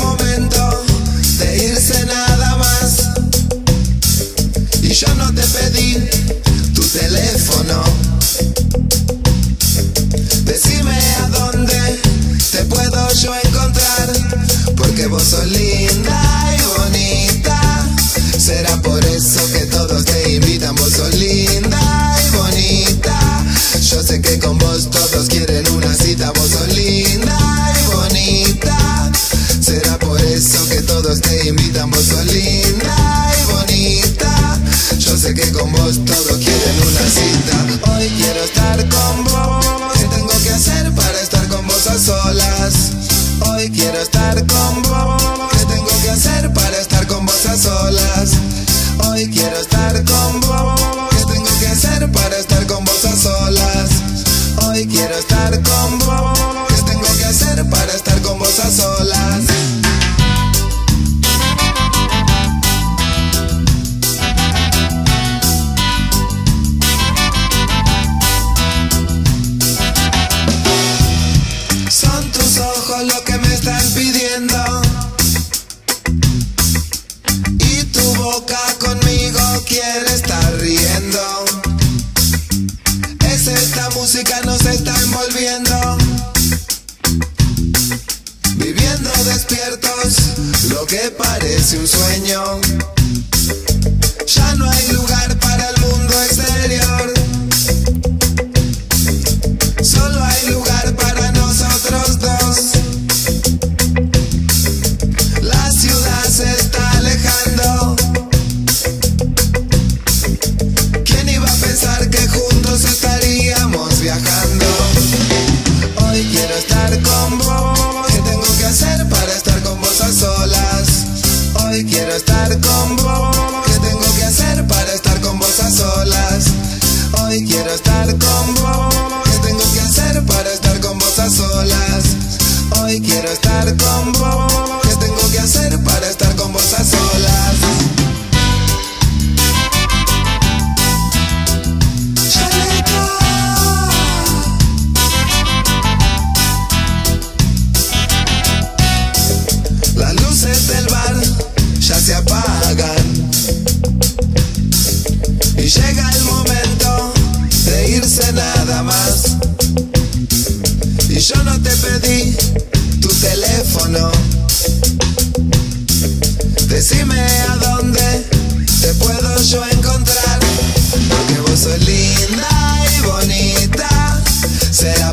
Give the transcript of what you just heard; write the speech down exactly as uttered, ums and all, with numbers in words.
momento de irse nada más. Y yo no te pedí tu teléfono. Decime a dónde te puedo yo encontrar, porque vos sos linda y bonita. Será por eso que todos te invitan. Vos sos linda y bonita. Yo sé que con vos todos quieren una cita. Vos sos linda y bonita. Será por eso que todos te invitan. Vos sos linda y bonita. Yo sé que con vos todos quieren una cita. Hoy quiero estar con vos. ¿Qué tengo que hacer para estar con vos a solas? Hoy quiero estar con vos. ¿Qué tengo que hacer para estar con vos a solas? Hoy quiero estar con vos. ¿Qué tengo que hacer para estar con vos a solas? Hoy quiero estar con vos. ¿Qué tengo que hacer para estar con vos a solas? Son tus ojos lo que me están pidiendo, y tu boca conmigo quiere estar riendo. Es esta música nos está envolviendo, viviendo despiertos lo que parece un sueño. Ya no hay lugar para el mundo exterior, solo hay lugar para nosotros dos. La ciudad se está alejando. ¿Quién iba a pensar que juntos estaríamos viajando? Hoy quiero estar con vos. ¿Qué tengo que hacer para estar con vos a solas? Hoy quiero estar con vos. ¿Qué tengo que hacer para estar con vos a solas? Hoy quiero estar con vos. ¿Qué tengo que hacer para estar con vos a solas? Hoy quiero estar con vos. ¿Qué tengo que hacer para estar con vos a solas? Las luces del bar ya se apagan y llega el momento de irse nada más. Y yo no te pedí tu teléfono. Decime a dónde te puedo yo encontrar, porque vos sos linda y bonita. Será